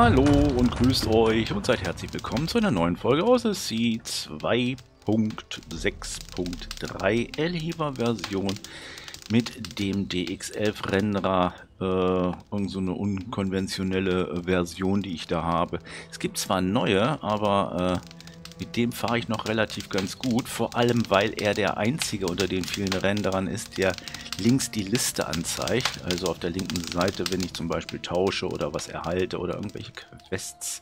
Hallo und grüßt euch und seid herzlich willkommen zu einer neuen Folge aus der SEA 2.6.3 Elhever-Version mit dem DX11 Renderer. Irgend so eine unkonventionelle Version, die ich da habe. Es gibt zwar neue, aber mit dem fahre ich noch relativ ganz gut, vor allem weil er der einzige unter den vielen Renderern ist, der links die Liste anzeigt. Also auf der linken Seite, wenn ich zum Beispiel tausche oder was erhalte oder irgendwelche Quests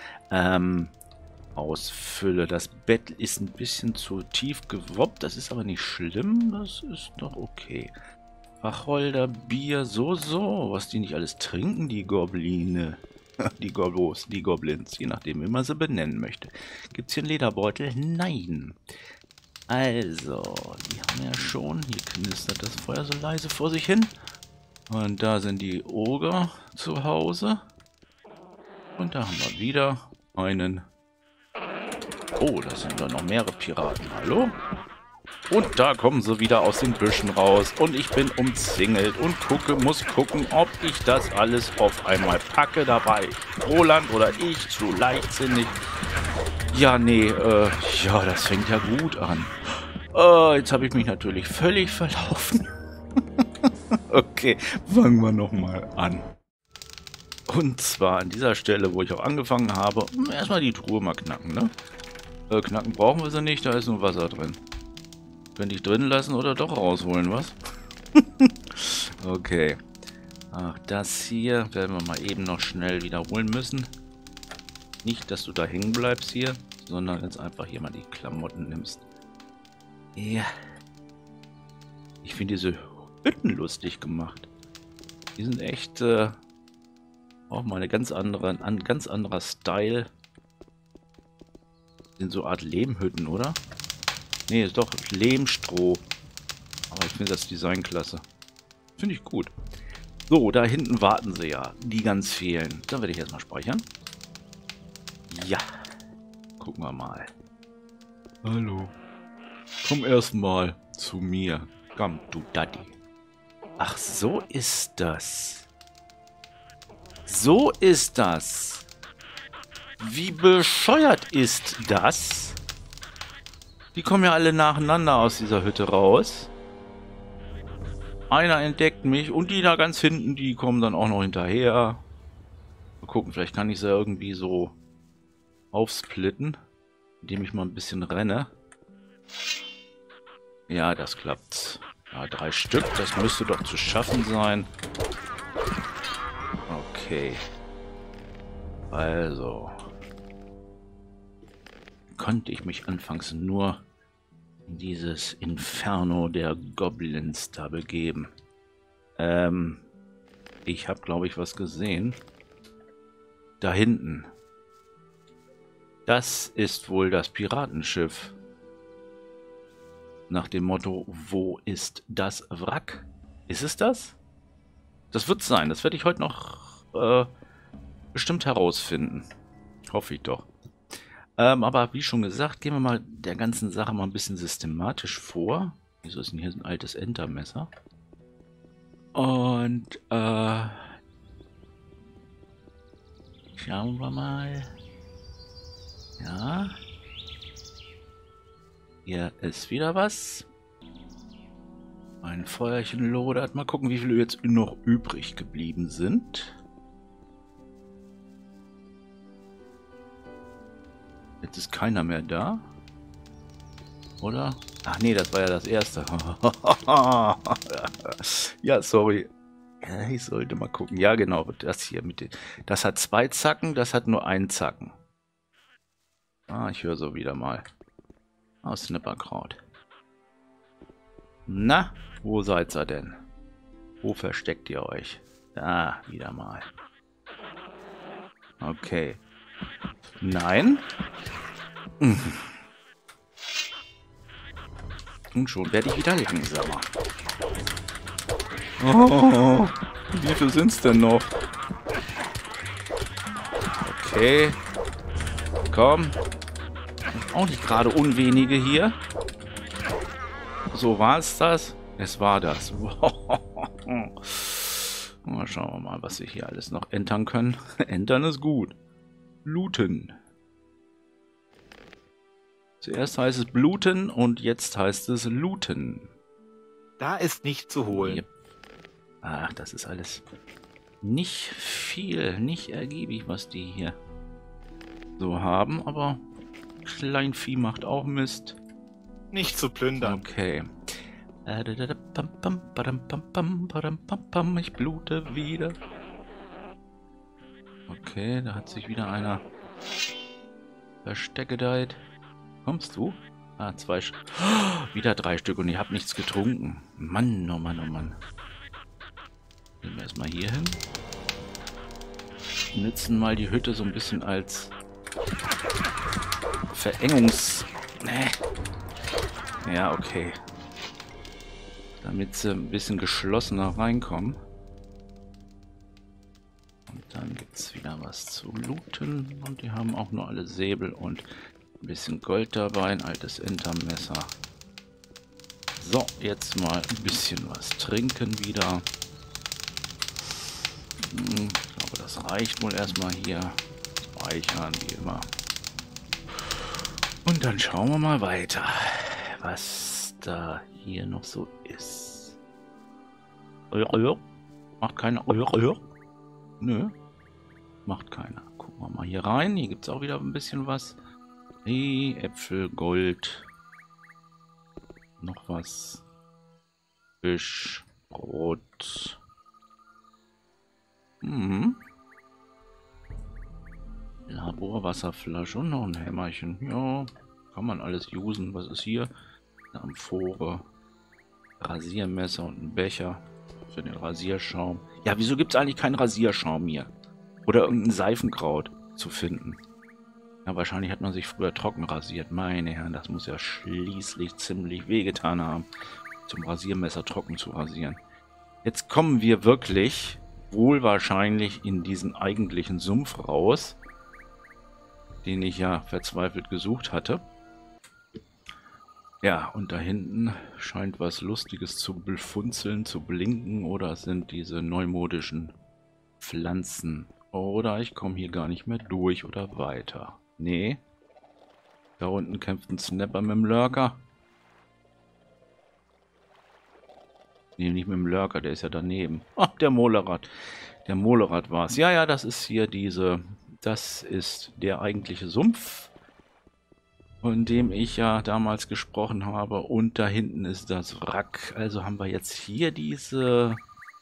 ausfülle. Das Bett ist ein bisschen zu tief gewoppt, das ist aber nicht schlimm, das ist doch okay. Wacholder, Bier, so, was die nicht alles trinken, die Gobline. Die Goblos, die Goblins, je nachdem, wie man sie benennen möchte. Gibt es hier einen Lederbeutel? Nein. Also, die haben wir ja schon. Hier knistert das Feuer so leise vor sich hin. Und da sind die Oger zu Hause. Und da haben wir wieder einen... Oh, da sind doch noch mehrere Piraten. Hallo? Und da kommen sie wieder aus den Büschen raus. Und ich bin umzingelt und muss gucken, ob ich das alles auf einmal packe. Dabei Roland oder ich zu leichtsinnig. Ja, nee, ja, das fängt ja gut an. Jetzt habe ich mich natürlich völlig verlaufen. Okay, fangen wir nochmal an. Und zwar an dieser Stelle, wo ich auch angefangen habe, erstmal die Truhe mal knacken, ne? Knacken brauchen wir sie nicht, da ist nur Wasser drin. Könnte ich drin lassen oder doch rausholen, was? Okay. Ach, das hier werden wir mal eben noch schnell wiederholen müssen. Nicht, dass du da hängen bleibst hier, sondern jetzt einfach hier mal die Klamotten nimmst. Ja. Ich finde diese Hütten lustig gemacht. Die sind echt auch mal ein ganz anderer Style. Sind so Art Lehmhütten, oder? Nee, ist doch Lehmstroh. Aber ich finde das Design klasse. Finde ich gut. So, da hinten warten sie ja. Die ganz fehlen. Da werde ich erstmal speichern. Ja. Gucken wir mal. Hallo. Komm erstmal zu mir. Komm, du Daddy. Ach, so ist das. So ist das. Wie bescheuert ist das? Die kommen ja alle nacheinander aus dieser Hütte raus. Einer entdeckt mich und die da ganz hinten, die kommen dann auch noch hinterher. Mal gucken, vielleicht kann ich sie irgendwie so aufsplitten, indem ich mal ein bisschen renne. Ja, das klappt. Ja, 3 Stück, das müsste doch zu schaffen sein. Okay. Also... konnte ich mich anfangs nur in dieses Inferno der Goblins da begeben. Ich habe, glaube ich, was gesehen. Da hinten. Das ist wohl das Piratenschiff. Nach dem Motto, wo ist das Wrack? Ist es das? Das wird sein. Das werde ich heute noch bestimmt herausfinden. Hoffe ich doch. Aber wie schon gesagt, gehen wir mal der ganzen Sache mal ein bisschen systematisch vor. Wieso ist denn hier ein altes Entermesser? Und schauen wir mal. Ja. Hier ist wieder was. Ein Feuerchen lodert. Mal gucken, wie viele jetzt noch übrig geblieben sind. Jetzt ist keiner mehr da. Oder? Ach nee, das war ja das erste. Ja, sorry. Ja, ich sollte mal gucken. Ja, genau. Das hier mit den. Das hat 2 Zacken, das hat nur 1 Zacken. Ah, ich höre so wieder mal. Aus Snipperkraut. Na, wo seid ihr denn? Wo versteckt ihr euch? Da, wieder mal. Okay. Nein. Und schon werde ich wieder langsamer. Oh, wie viele sind es denn noch? Okay. Komm. Auch nicht gerade unwenige hier. So war es das. Es war das. Mal schauen wir mal, was wir hier alles noch entern können. Entern ist gut. Looten. Zuerst heißt es bluten und jetzt heißt es looten. Da ist nicht zu holen. Yep. Ach, das ist alles nicht viel, nicht ergiebig, was die hier so haben, aber Kleinvieh macht auch Mist. Nicht zu plündern. Okay. Ich blute wieder. Okay, da hat sich wieder einer versteckedeit. Kommst du? Ah, wieder 3 Stück und ich habe nichts getrunken. Mann, oh Mann, oh Mann. Gehen wir erstmal hier hin. Nützen mal die Hütte so ein bisschen als Verengungs... Ja, okay. Damit sie ein bisschen geschlossener reinkommen. Und dann gibt es wieder was zu looten. Und die haben auch nur alle Säbel und ein bisschen Gold dabei. Ein altes Entermesser. So, jetzt mal ein bisschen was trinken wieder. Ich glaube, das reicht wohl erstmal hier. Speichern, wie immer. Und dann schauen wir mal weiter, was da hier noch so ist. Macht keiner. Nö. Macht keiner. Gucken wir mal hier rein. Hier gibt es auch wieder ein bisschen was. Hey, Äpfel, Gold. Noch was. Fisch, Brot. Laborwasserflasche und noch ein Hämmerchen. Ja, kann man alles usen. Was ist hier? Eine Amphore. Rasiermesser und ein Becher für den Rasierschaum. Ja, wieso gibt es eigentlich keinen Rasierschaum hier? Oder irgendein Seifenkraut zu finden? Ja, wahrscheinlich hat man sich früher trocken rasiert. Meine Herren, das muss ja schließlich ziemlich wehgetan haben, zum Rasiermesser trocken zu rasieren. Jetzt kommen wir wirklich wohl wahrscheinlich in diesen eigentlichen Sumpf raus, den ich ja verzweifelt gesucht hatte. Ja, und da hinten scheint was Lustiges zu befunzeln, zu blinken, oder es sind diese neumodischen Pflanzen. Oder ich komme hier gar nicht mehr durch oder weiter. Nee. Da unten kämpft ein Snapper mit dem Lurker. Nee, nicht mit dem Lurker, der ist ja daneben. Ah, der Molerrad. Der Molerrad war es. Ja, ja, das ist hier das ist der eigentliche Sumpf, von dem ich ja damals gesprochen habe. Und da hinten ist das Wrack. Also haben wir jetzt hier diese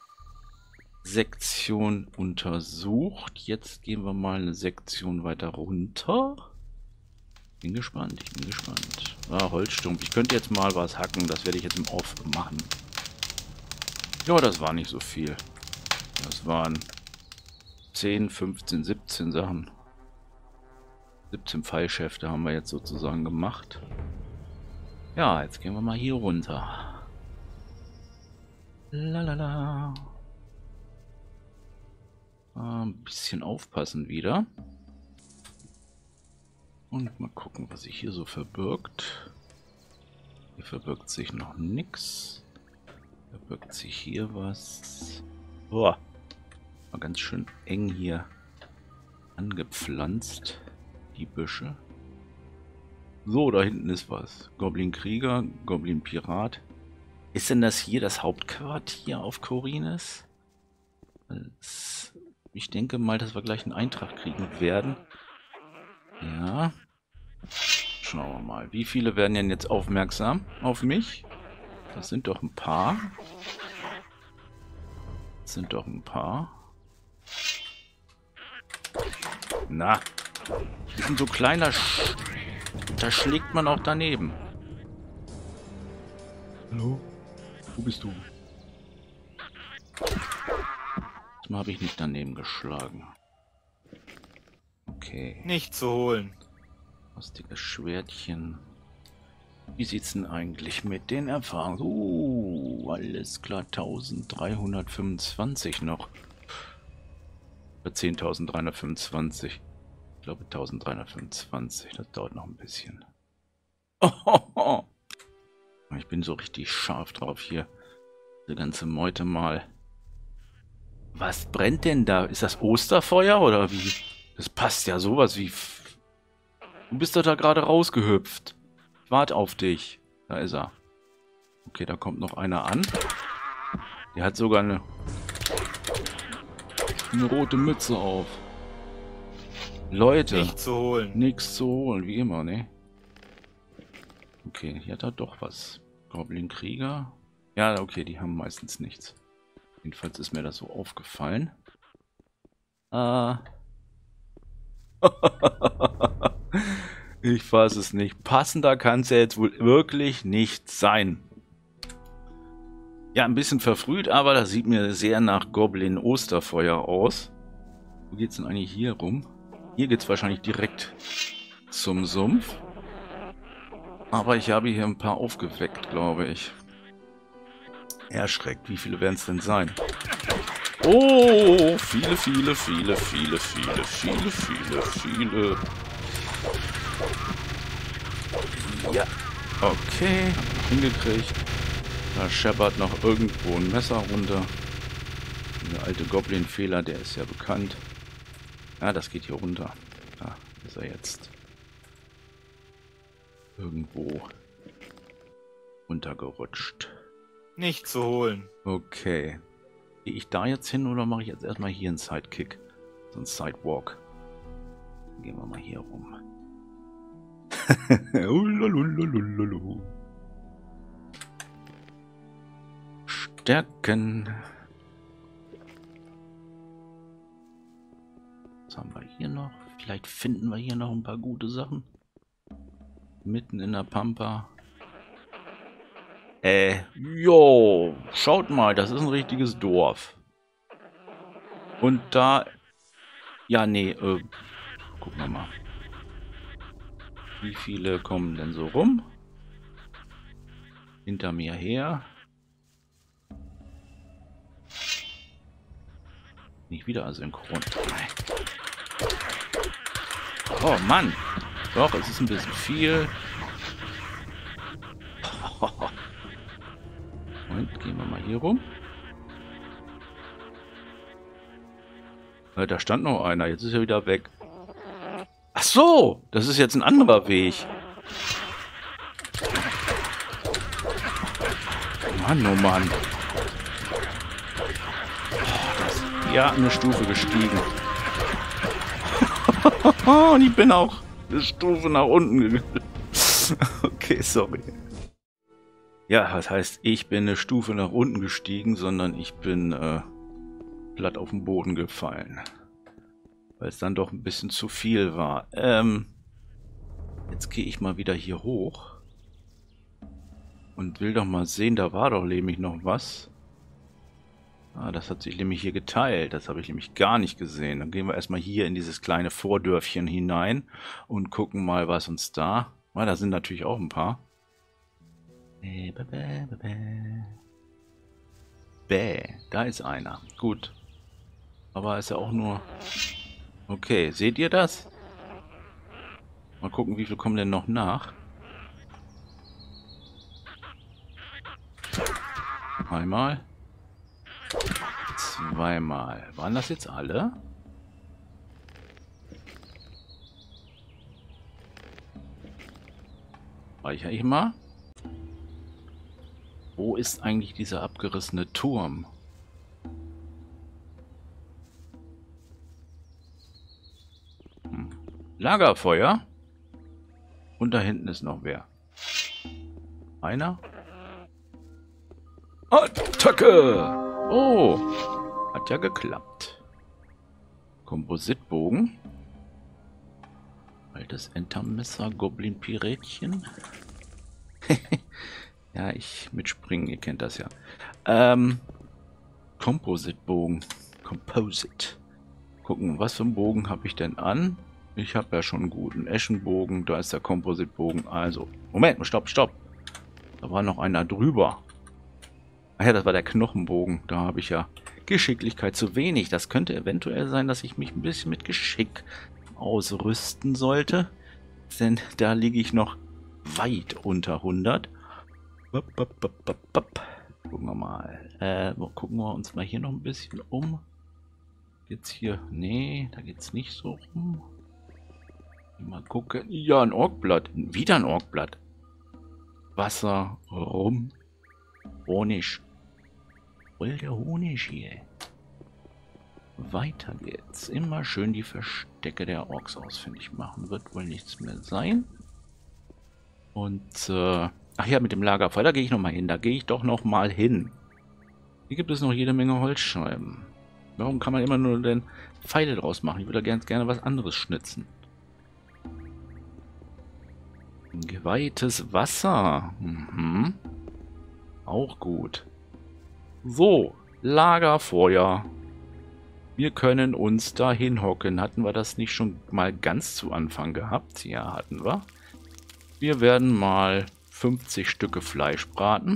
Sektion untersucht. Jetzt gehen wir mal eine Sektion weiter runter. Bin gespannt, ich bin gespannt. Ah, Holzstumpf. Ich könnte jetzt mal was hacken. Das werde ich jetzt im Off machen. Ja, das war nicht so viel. Das waren 10, 15, 17 Sachen. 17 Pfeilschäfte haben wir jetzt sozusagen gemacht. Ja, jetzt gehen wir mal hier runter. Lalala. Ein bisschen aufpassen wieder. Und mal gucken, was sich hier so verbirgt. Hier verbirgt sich noch nichts. Verbirgt sich hier was. Boah. Mal ganz schön eng hier angepflanzt. Die Büsche. So, da hinten ist was. Goblin Krieger, Goblin Pirat. Ist denn das hier das Hauptquartier auf Khorinis? Ich denke mal, dass wir gleich einen Eintrag kriegen werden. Ja. Schauen wir mal. Wie viele werden denn jetzt aufmerksam auf mich? Das sind doch ein paar. Das sind doch ein paar. Na. Die sind so kleiner. Da schlägt man auch daneben. Hallo? Wo bist du? Diesmal habe ich nicht daneben geschlagen. Okay. Nicht zu holen. Rostiges Schwertchen. Wie sieht's denn eigentlich mit den Erfahrungen? Alles klar. 1325 noch. Oder 10.325. Ich glaube 1325. Das dauert noch ein bisschen. Oh. Ich bin so richtig scharf drauf hier. Diese ganze Meute mal Was brennt denn da? Ist das Osterfeuer oder wie? Das passt ja sowas wie... Du bist doch da gerade rausgehüpft. Ich warte auf dich. Da ist er. Okay, da kommt noch einer an. Der hat sogar eine rote Mütze auf. Leute. Nicht zu holen. Nichts zu holen, wie immer, ne? Okay, hier hat er doch was. Goblin-Krieger. Ja, okay, die haben meistens nichts. Jedenfalls ist mir das so aufgefallen. Ich weiß es nicht. Passender kann es ja jetzt wohl wirklich nicht sein. Ja, ein bisschen verfrüht, aber das sieht mir sehr nach Goblin-Osterfeuer aus. Wo geht's denn eigentlich hier rum? Hier geht's wahrscheinlich direkt zum Sumpf. Aber ich habe hier ein paar aufgeweckt, glaube ich. Erschreckt. Wie viele werden es denn sein? Oh, viele, viele, viele, viele, viele, viele, viele, viele. Ja, okay, hingekriegt. Da scheppert noch irgendwo ein Messer runter. Der alte Goblin-Fehler, der ist ja bekannt. Ja, das geht hier runter. Da ist er jetzt. Irgendwo runtergerutscht. Nicht zu holen. Okay. Gehe ich da jetzt hin oder mache ich jetzt erstmal hier einen Sidekick? So einen Sidewalk. Gehen wir mal hier rum. Stärken. Was haben wir hier noch? Vielleicht finden wir hier noch ein paar gute Sachen. Mitten in der Pampa. Jo, schaut mal, das ist ein richtiges Dorf. Und da... Ja, nee, gucken wir mal. Wie viele kommen denn so rum? Hinter mir her. Nicht wieder asynchron. Oh Mann. Doch, es ist ein bisschen viel. Und gehen wir mal hier rum. Da stand noch einer. Jetzt ist er wieder weg. Ach so, das ist jetzt ein anderer Weg. Mann, oh Mann. Ja, eine Stufe gestiegen. Und ich bin auch eine Stufe nach unten gegangen. Okay, sorry. Ja, was heißt, ich bin eine Stufe nach unten gestiegen, sondern ich bin platt auf den Boden gefallen. Weil es dann doch ein bisschen zu viel war. Jetzt gehe ich mal wieder hier hoch. Und will doch mal sehen, da war doch nämlich noch was. Ah, das hat sich nämlich hier geteilt. Das habe ich nämlich gar nicht gesehen. Dann gehen wir erstmal hier in dieses kleine Vordörfchen hinein und gucken mal, was uns da... Ah, da sind natürlich auch ein paar. Bäh, da ist einer. Gut. Aber ist ja auch nur... Okay, seht ihr das? Mal gucken, wie viel kommen denn noch nach. Einmal. Zweimal. Waren das jetzt alle? Speichere ich mal. Wo ist eigentlich dieser abgerissene Turm? Lagerfeuer? Und da hinten ist noch wer. Einer? Attacke! Oh, hat ja geklappt. Kompositbogen. Altes Entermesser, Goblin-Pirätchen. Ja, ich mitspringen, ihr kennt das ja. Kompositbogen. Composite. Gucken, was für einen Bogen habe ich denn an? Ich habe ja schon einen guten Eschenbogen. Da ist der Kompositbogen. Also, Moment, stopp, stopp. Da war noch einer drüber. Ach ja, das war der Knochenbogen. Da habe ich ja Geschicklichkeit zu wenig. Das könnte eventuell sein, dass ich mich ein bisschen mit Geschick ausrüsten sollte. Denn da liege ich noch weit unter 100. Gucken wir mal. Gucken wir uns mal hier noch ein bisschen um. Geht's hier? Nee, da geht's nicht so rum. Mal gucken. Ja, ein Orkblatt. Wieder ein Orkblatt. Wasser, Rum, Honig. Voll der Honig hier. Weiter geht's. Immer schön die Verstecke der Orks ausfindig machen. Wird wohl nichts mehr sein. Und, ach ja, mit dem Lagerfeuer, da gehe ich nochmal hin. Da gehe ich doch nochmal hin. Hier gibt es noch jede Menge Holzscheiben. Warum kann man immer nur den Pfeile draus machen? Ich würde da gerne was anderes schnitzen. Geweihtes Wasser. Mhm. Auch gut. So, Lagerfeuer. Wir können uns da hinhocken. Hatten wir das nicht schon mal ganz zu Anfang gehabt? Ja, hatten wir. Wir werden mal 50 Stücke Fleisch braten.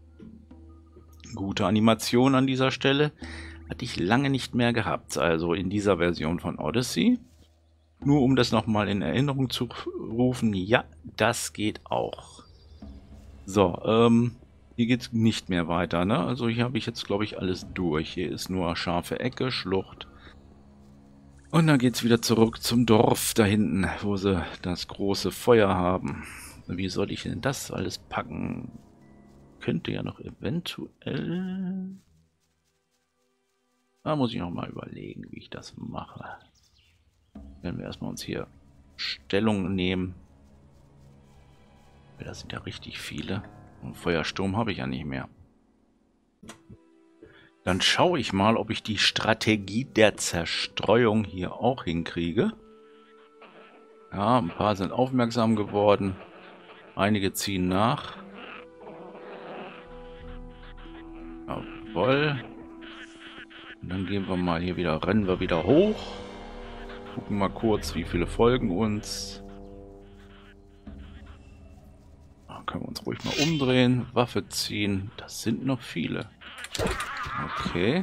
Gute Animation an dieser Stelle. Hatte ich lange nicht mehr gehabt. Also in dieser Version von Odyssey. Nur um das nochmal in Erinnerung zu rufen. Ja, das geht auch. So, hier geht es nicht mehr weiter, ne? Also hier habe ich jetzt, glaube ich, alles durch. Hier ist nur scharfe Ecke, Schlucht. Und dann geht es wieder zurück zum Dorf da hinten, wo sie das große Feuer haben. Wie soll ich denn das alles packen? Könnte ja noch eventuell... Da muss ich noch mal überlegen, wie ich das mache. Wenn wir erstmal uns hier Stellung nehmen. Das sind ja richtig viele. Und Feuersturm habe ich ja nicht mehr. Dann schaue ich mal, ob ich die Strategie der Zerstreuung hier auch hinkriege. Ja, ein paar sind aufmerksam geworden. Einige ziehen nach. Jawohl. Und dann gehen wir mal hier wieder, rennen wir wieder hoch. Gucken mal kurz, wie viele folgen uns. Da können wir uns ruhig mal umdrehen, Waffe ziehen. Das sind noch viele. Okay.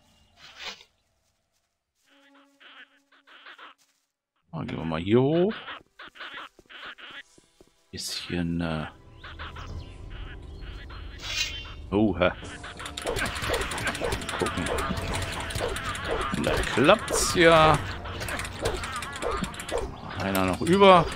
Dann gehen wir mal hier hoch. Bisschen... Oha. Gucken. Da klappt's ja. Einer noch über.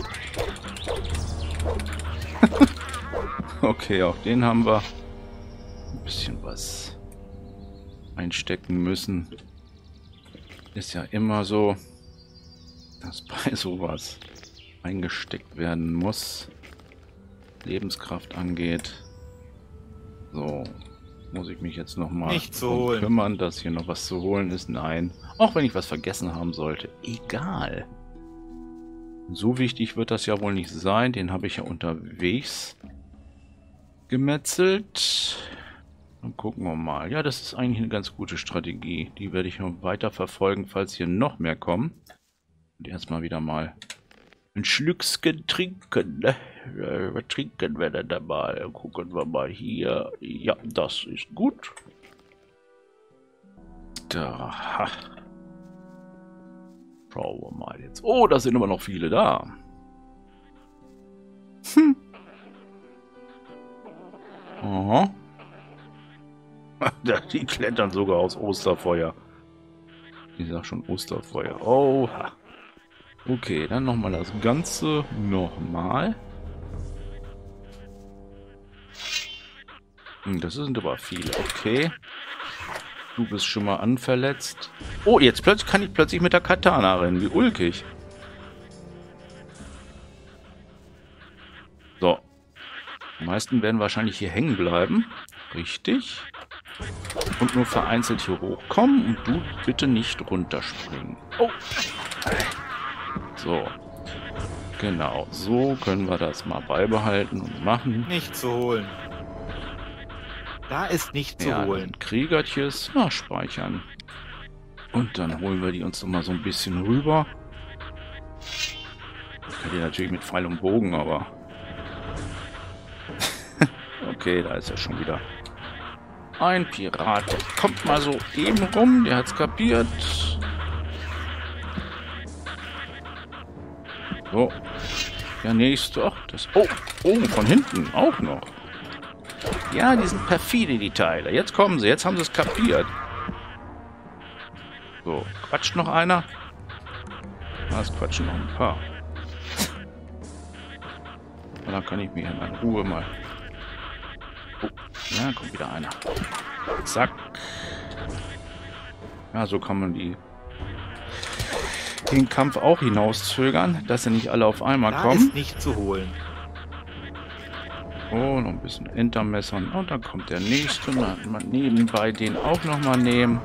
Okay, auch den haben wir. Ein bisschen was einstecken müssen. Ist ja immer so, dass bei sowas eingesteckt werden muss. Lebenskraft angeht. So. Muss ich mich jetzt nochmal kümmern, dass hier noch was zu holen ist? Nein. Auch wenn ich was vergessen haben sollte. Egal. So wichtig wird das ja wohl nicht sein. Den habe ich ja unterwegs gemetzelt. Dann gucken wir mal. Ja, das ist eigentlich eine ganz gute Strategie. Die werde ich noch weiter verfolgen, falls hier noch mehr kommen. Und erstmal wieder mal ein Schlückchen trinken. Ne? Was trinken wir denn da mal? Gucken wir mal hier. Ja, das ist gut. Da. Schauen wir mal jetzt. Oh, da sind immer noch viele da. Hm. Aha. Die klettern sogar aus Osterfeuer. Ich sag schon Osterfeuer. Oha. Okay, dann nochmal das Ganze nochmal. Das sind aber viele. Okay. Du bist schon mal anverletzt. Oh, jetzt kann ich plötzlich mit der Katana rennen. Wie ulkig. So. Die meisten werden wahrscheinlich hier hängen bleiben. Richtig. Und nur vereinzelt hier hochkommen. Und du bitte nicht runterspringen. Oh. So. Genau. So können wir das mal beibehalten und machen. Nicht zu holen. Da ist nicht zu holen. Kriegertjes. Na, speichern. Und dann holen wir die uns noch mal so ein bisschen rüber. Die natürlich mit Pfeil und Bogen, aber... Okay, da ist er schon wieder. Ein Pirat. Der kommt mal so eben rum. Der hat's kapiert. So. Der nächste. Ach, das... Oh, von hinten auch noch. Ja, die sind perfide, die Teile. Jetzt kommen sie. Jetzt haben sie es kapiert. So. Quatscht noch einer? Ah, es quatschen noch ein paar. Und dann kann ich mir in Ruhe mal... Oh, ja, kommt wieder einer. Zack. Ja, so kann man den Kampf auch hinauszögern, dass sie nicht alle auf einmal Da kommen. ist nicht zu holen. Oh, noch ein bisschen Entermessern. Und dann kommt der nächste. Dann mal nebenbei den auch nochmal nehmen.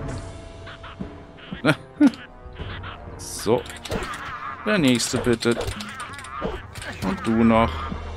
So. Der nächste bitte. Und du noch.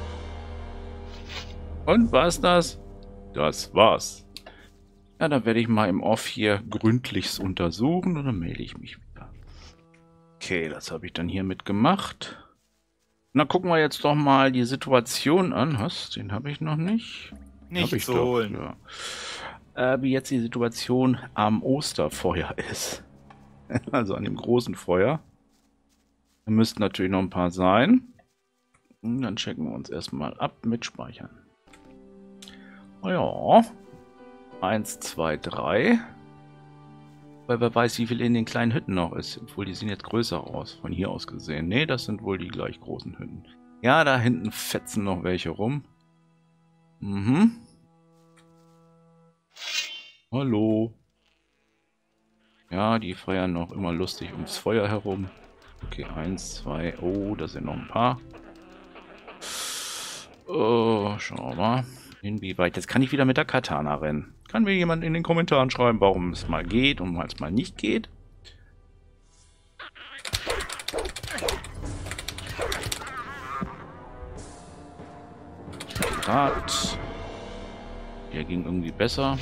Und war's das? Das war's. Ja, dann werde ich mal im Off hier gründlichst untersuchen und dann melde ich mich wieder. Okay, das habe ich dann hiermit gemacht. Na, gucken wir jetzt doch mal die Situation an. Was? Den habe ich noch nicht. Nicht zu holen. Ja. Wie jetzt die Situation am Osterfeuer ist. Also an dem großen Feuer. Da müssten natürlich noch ein paar sein. Und dann checken wir uns erstmal ab mit Speichern. Oh ja. 1, 2, 3. Weil wer weiß, wie viel in den kleinen Hütten noch ist. Obwohl, die sehen jetzt größer aus, von hier aus gesehen. Ne, das sind wohl die gleich großen Hütten. Ja, da hinten fetzen noch welche rum. Mhm. Hallo. Ja, die feiern noch immer lustig ums Feuer herum. Okay, 1, 2. Oh, da sind noch ein paar. Oh, schauen wir mal. Inwieweit. Jetzt kann ich wieder mit der Katana rennen. Kann mir jemand in den Kommentaren schreiben, warum es mal geht und es mal nicht geht? Pirat. Der ging irgendwie besser.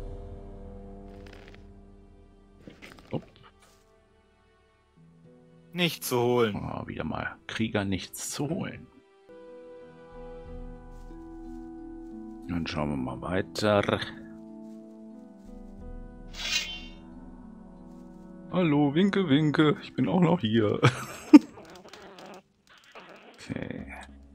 Upp. Nicht zu holen. Oh, wieder mal Krieger nichts zu holen. Dann schauen wir mal weiter. Hallo, winke, winke. Ich bin auch noch hier. Okay.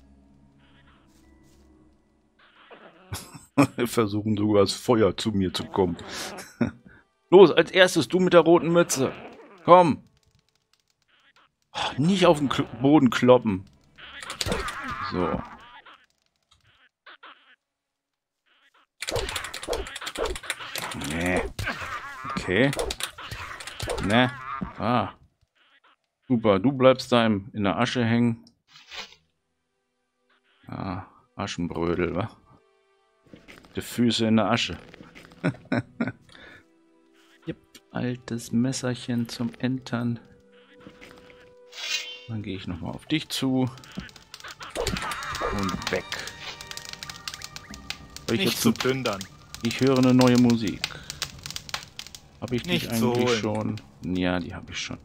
Wir versuchen sogar das Feuer zu mir zu kommen. Los, als erstes du mit der roten Mütze. Komm. Oh, nicht auf den Boden kloppen. So. Nee. Okay. Ne. Ah. Super, du bleibst da in der Asche hängen. Ah, Aschenbrödel, wa? Die Füße in der Asche. Jep, altes Messerchen zum Entern. Dann gehe ich nochmal auf dich zu. Und weg. Nicht zu plündern. Ich höre eine neue Musik. Habe ich Nicht dich eigentlich schon? Ja, die habe ich schon.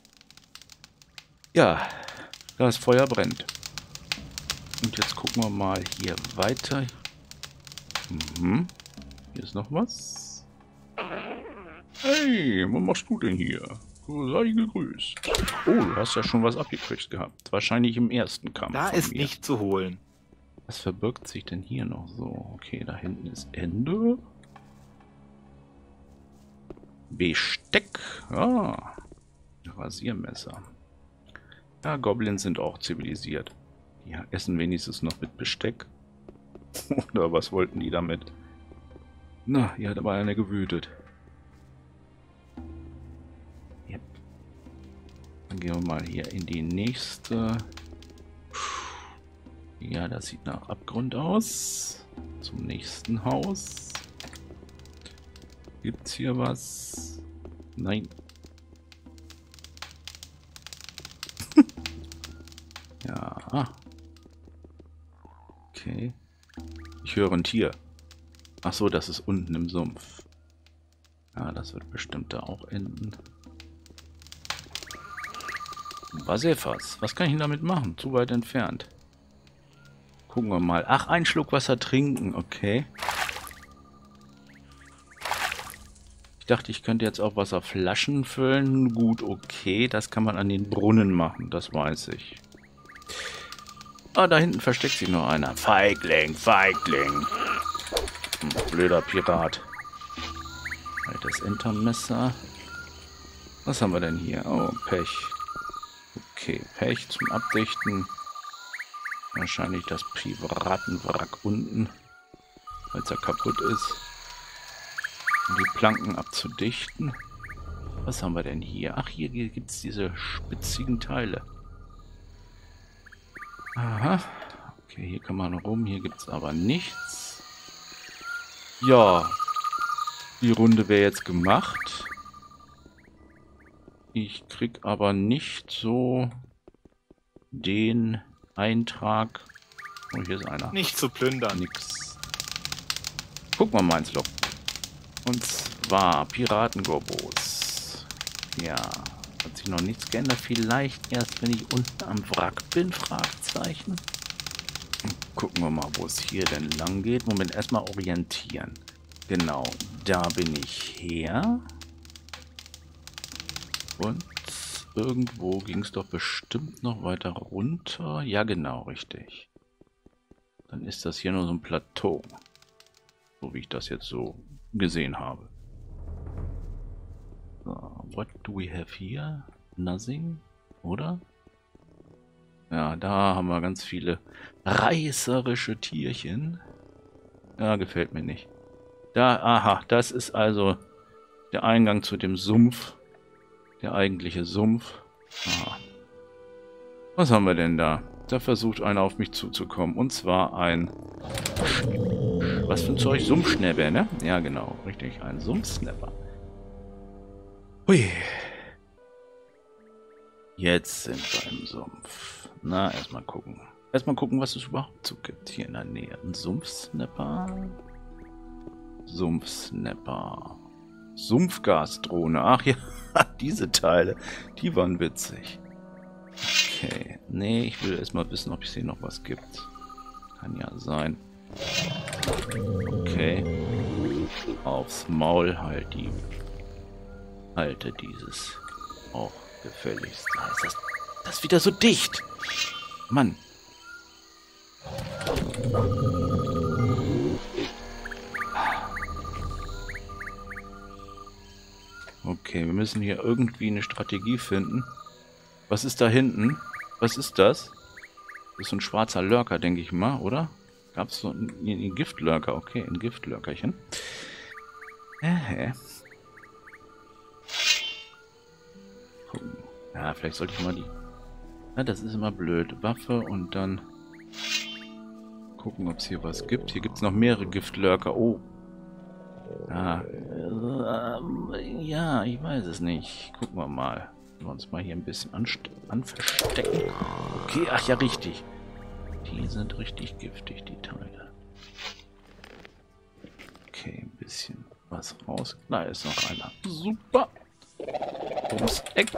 Ja, das Feuer brennt. Und jetzt gucken wir mal hier weiter. Mhm. Hier ist noch was. Hey, was machst du denn hier? Sei gegrüßt. Oh, du hast ja schon was abgekriegt gehabt. Wahrscheinlich im ersten Kampf. Da ist nicht zu holen. Was verbirgt sich denn hier noch so? Okay, da hinten ist Ende. Besteck. Ah, Rasiermesser. Ja, Goblins sind auch zivilisiert. Die essen wenigstens noch mit Besteck. Oder was wollten die damit? Na, hier hat aber einer gewütet. Yep. Dann gehen wir mal hier in die nächste. Ja, das sieht nach Abgrund aus. Zum nächsten Haus. Gibt's hier was? Nein. Ja. Okay. Ich höre ein Tier. Ach so, das ist unten im Sumpf. Ja, das wird bestimmt da auch enden. Wasserfass. Was kann ich denn damit machen? Zu weit entfernt. Gucken wir mal. Ach, einen Schluck Wasser trinken. Okay. Ich dachte, ich könnte jetzt auch Wasserflaschen füllen. Gut, okay. Das kann man an den Brunnen machen. Das weiß ich. Ah, da hinten versteckt sich noch einer. Feigling, Feigling. Blöder Pirat. Altes Entermesser. Was haben wir denn hier? Oh, Pech. Okay, Pech zum Abdichten. Wahrscheinlich das Piratenwrack unten, weil es ja kaputt ist. Um die Planken abzudichten. Was haben wir denn hier? Ach, hier gibt es diese spitzigen Teile. Aha. Okay, hier kann man rum. Hier gibt es aber nichts. Ja. Die Runde wäre jetzt gemacht. Ich krieg aber nicht so den Eintrag. Oh, hier ist einer. Nicht zu plündern. Nix. Gucken wir mal ins Log. Und zwar Piratengorbos. Ja, hat sich noch nichts geändert. Vielleicht erst, wenn ich unten am Wrack bin, Fragezeichen. Gucken wir mal, wo es hier denn lang geht. Moment, erstmal orientieren. Genau, da bin ich her. Und irgendwo ging es doch bestimmt noch weiter runter. Ja, genau, richtig. Dann ist das hier nur so ein Plateau. So wie ich das jetzt so gesehen habe. So, what do we have here? Nothing, oder? Ja, da haben wir ganz viele reißerische Tierchen. Ja, gefällt mir nicht. Da, aha, das ist also der Eingang zu dem Sumpf. Der eigentliche Sumpf. Aha. Was haben wir denn da? Da versucht einer auf mich zuzukommen. Und zwar ein... Was für ein Zeug? Sumpfschnäpper, ne? Ja, genau. Richtig, ein Sumpfschnäpper. Hui. Jetzt sind wir im Sumpf. Na, erstmal gucken. Erstmal gucken, was es überhaupt so gibt hier in der Nähe. Ein Sumpfsnapper. Sumpfsnapper. Sumpfgasdrohne. Ach ja, diese Teile. Die waren witzig. Okay. Nee, ich will erstmal wissen, ob es hier noch was gibt. Kann ja sein. Okay. Aufs Maul halt die. Halte dieses. Auch gefälligst. Das ist wieder so dicht. Mann. Okay, wir müssen hier irgendwie eine Strategie finden. Was ist da hinten? Was ist das? Das ist so ein schwarzer Lurker, denke ich mal, oder? Gab es so einen Giftlurker? Okay, ein Giftlurkerchen. Gucken. Ja, vielleicht sollte ich mal die... Ja, das ist immer blöd. Waffe und dann... Gucken, ob es hier was gibt. Hier gibt es noch mehrere Giftlurker. Oh. Ah, ja, ich weiß es nicht. Gucken wir mal. Wir uns mal hier ein bisschen anverstecken. Okay, ach ja, richtig. Die sind richtig giftig, die Teile. Okay, ein bisschen was raus. Da ist noch einer. Super. Ums Eck.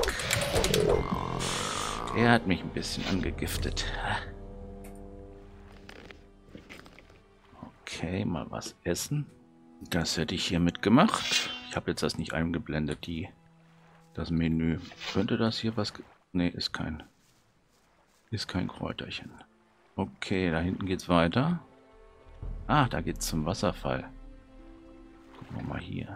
Er hat mich ein bisschen angegiftet. Okay, mal was essen. Das hätte ich hier mitgemacht. Ich habe jetzt das nicht eingeblendet, das Menü. Könnte das hier was... Ne, ist kein Kräuterchen. Okay, da hinten geht's weiter. Ah, da geht's zum Wasserfall. Gucken wir mal hier.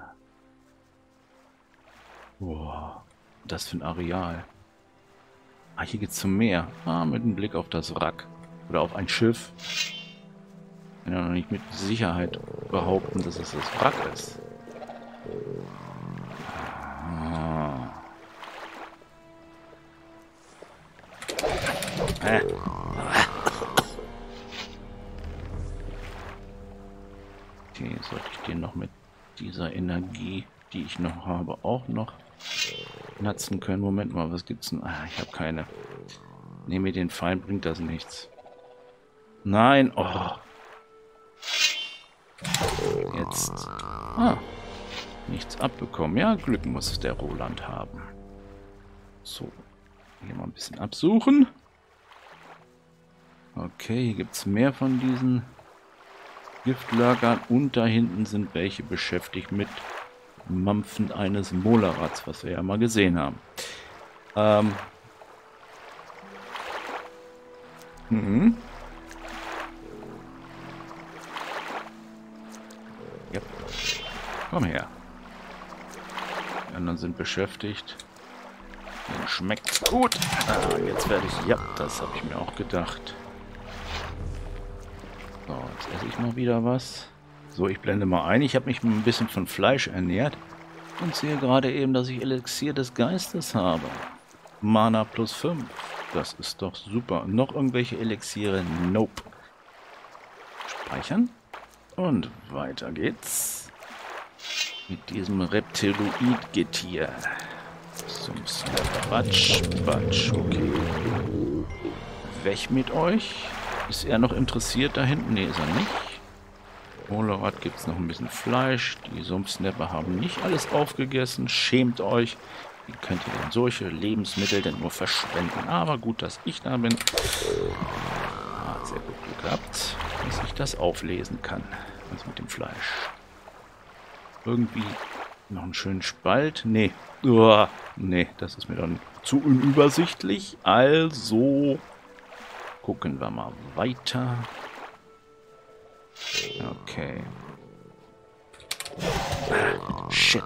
Boah, das für ein Areal. Ah, hier geht's zum Meer. Ah, mit einem Blick auf das Wrack. Oder auf ein Schiff. Ich kann ja noch nicht mit Sicherheit behaupten, dass es das Wrack ist. Ah. Okay, sollte ich den noch mit dieser Energie, die ich noch habe, auch noch natzen können. Moment mal, was gibt's denn? Ah, ich habe keine. Ne, mit den Pfeilen bringt das nichts. Nein, oh. Jetzt. Ah. Nichts abbekommen. Ja, Glück muss der Roland haben. So. Hier mal ein bisschen absuchen. Okay, hier gibt es mehr von diesen Giftlurkern. Und da hinten sind welche beschäftigt mit Mampfen eines Molarats, was wir ja mal gesehen haben. Ja. Komm her. Die anderen sind beschäftigt. schmeckt gut. Ah, jetzt werde ich... Ja, das habe ich mir auch gedacht. So, jetzt esse ich mal wieder was. So, ich blende mal ein. Ich habe mich ein bisschen von Fleisch ernährt. Und sehe gerade eben, dass ich Elixier des Geistes habe. Mana plus 5. Das ist doch super. Noch irgendwelche Elixiere? Nope. Speichern. Und weiter geht's. Mit diesem Reptiloid-Getier. Batsch, Batsch, okay. Weg mit euch. Ist er noch interessiert da hinten? Ne, ist er nicht. Olorat gibt es noch ein bisschen Fleisch. Die Sumpfsnapper haben nicht alles aufgegessen. Schämt euch. Wie könnt ihr denn solche Lebensmittel denn nur verschwenden? Aber gut, dass ich da bin. Ah, sehr gut Glück gehabt, dass ich das auflesen kann. Also mit dem Fleisch. Irgendwie noch einen schönen Spalt. Nee. Nee, das ist mir dann zu unübersichtlich. Also gucken wir mal weiter. Okay. Ah, shit.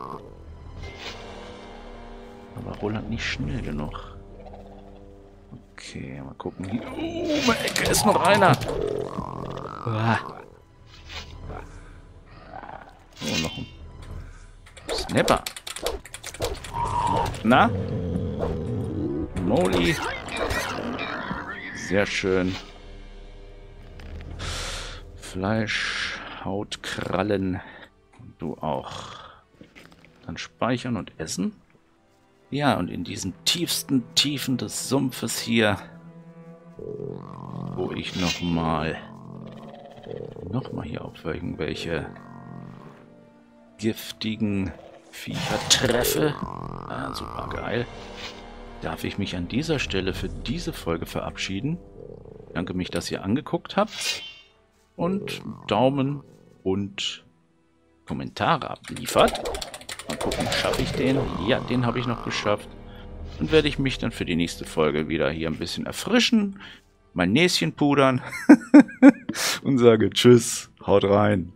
Aber Roland nicht schnell genug. Okay, mal gucken. Hier. Oh, meine Ecke ist noch einer. Ah. Oh, noch ein Snapper. Na? Molly. Sehr schön. Fleisch, Haut, Krallen. Du auch. Dann speichern und essen. Ja, und in diesen tiefsten Tiefen des Sumpfes hier, wo ich nochmal hier auf irgendwelche giftigen Viecher treffe. Ah, super geil. Darf ich mich an dieser Stelle für diese Folge verabschieden. Danke mich, dass ihr angeguckt habt. Und Daumen und Kommentare abliefert. Mal gucken, schaffe ich den? Ja, den habe ich noch geschafft. Dann werde ich mich dann für die nächste Folge wieder hier ein bisschen erfrischen, mein Näschen pudern und sage Tschüss, haut rein.